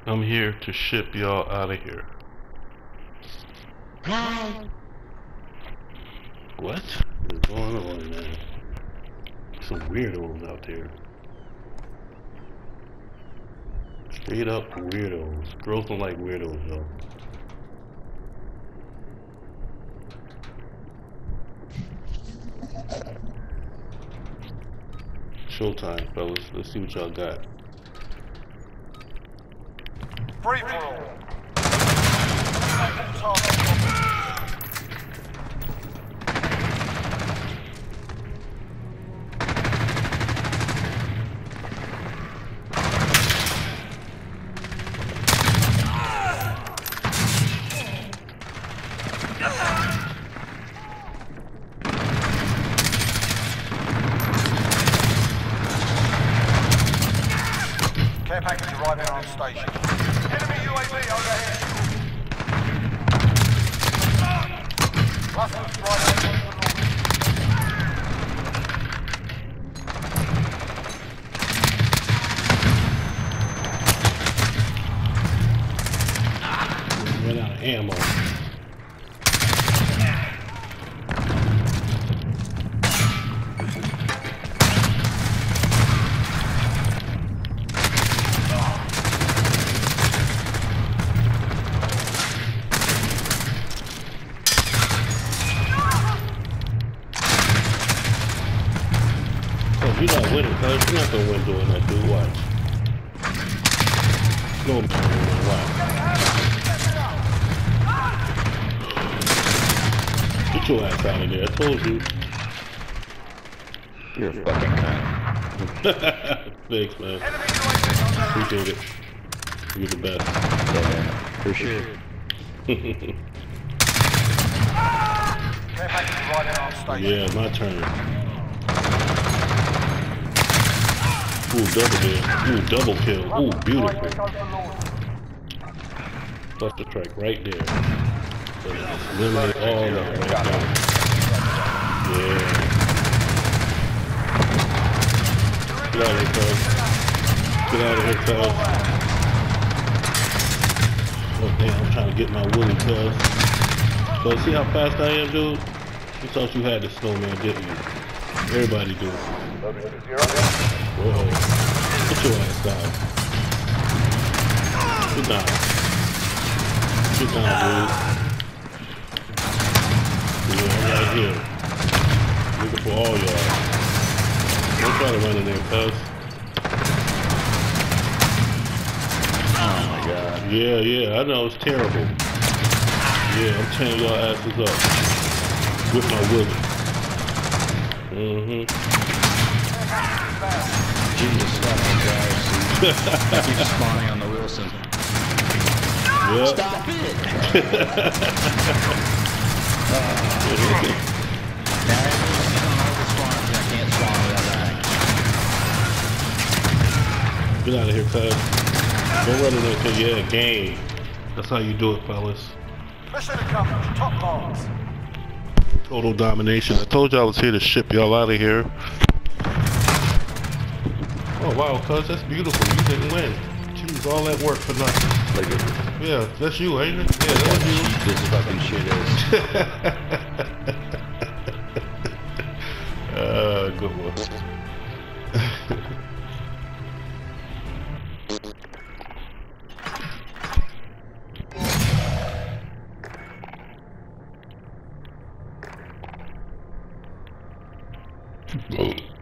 I'm here to ship y'all out of here. Hi. What is going on, man? Some weirdos out there. Straight up weirdos. Girls don't like weirdos, though. Showtime, fellas. Let's see what y'all got. Free for all. Care package arriving on station. Enemy UAV overhead. Cluster strike. Run out of ammo. You're not winning, cuz. You're not gonna win doing that, dude. Watch. No, watch. Get your ass out of there. I told you. You're a fucking cunt. Thanks, man. Appreciate it. You're the best. Yeah, for sure. Care package arriving on station. Yeah, my turn. Ooh, double kill. Ooh, double kill. Ooh, beautiful. Cluster strike right there. So just eliminate all that right there. Yeah. Get out of here, cuz. Get out of here, cuz. Oh, damn, I'm trying to get my Willie, cuz. So, see how fast I am, dude? You thought you had the snowman, didn't you? Everybody do. Whoa. Get your ass down. Get down. Get down, dude. Yeah, I'm right here. Looking for all y'all. Don't try to run in there, cuz. Oh my god. Yeah, I know, it's terrible. Yeah, I'm tearing y'all asses up. With my Willie. Jesus fucking Christ. I keep spawning on the Wilson. Yep. Stop it! I can't spawn without dying. Get out of here, cuz. Don't run in there, cuz. Yeah, game. That's how you do it, fellas. Mission accomplished. Top marks. Total domination. I told you I was here to ship y'all out of here. Oh wow, cuz, that's beautiful. You didn't win. Choose all that work for nothing. Yeah, that's you, ain't it? Yeah, that was you. This fucking shit is. Good one.